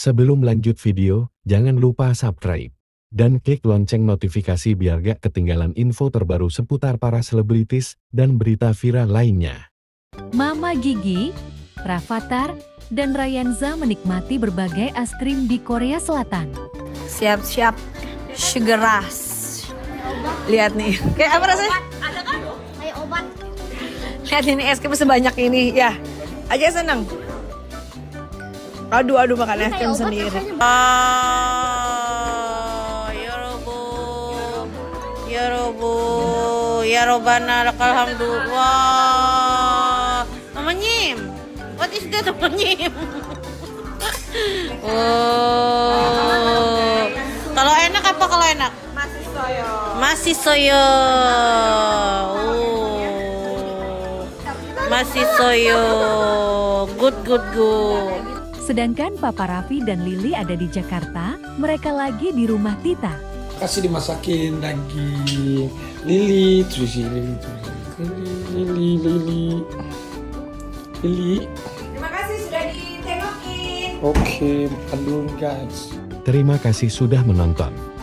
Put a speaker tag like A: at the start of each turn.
A: Sebelum lanjut video, jangan lupa subscribe dan klik lonceng notifikasi biar gak ketinggalan info terbaru seputar para selebritis dan berita viral lainnya.
B: Mama Gigi, Rafathar, dan Rayanza menikmati berbagai es krim di Korea Selatan.
C: Siap-siap sugar rush. Lihat nih, kayak apa rasanya?
D: Ada kan? Kayak obat.
C: Lihat ini es krim sebanyak ini, ya. Aja seneng. Aduh makan es krim sendiri. Ya Robana lakal hamdu. Wah, Mama Nyim. What is that, Mama Nyim? Oh. Kalau enak apa kalau enak? Masih soyo. Masih soyo. Good.
B: Sedangkan Papa Raffi dan Lili ada di Jakarta, mereka lagi di rumah Tita.
E: Kasih dimasakin daging Lili.
C: Terima kasih sudah ditengokin.
E: Oke, makan dulu guys.
A: Terima kasih sudah menonton.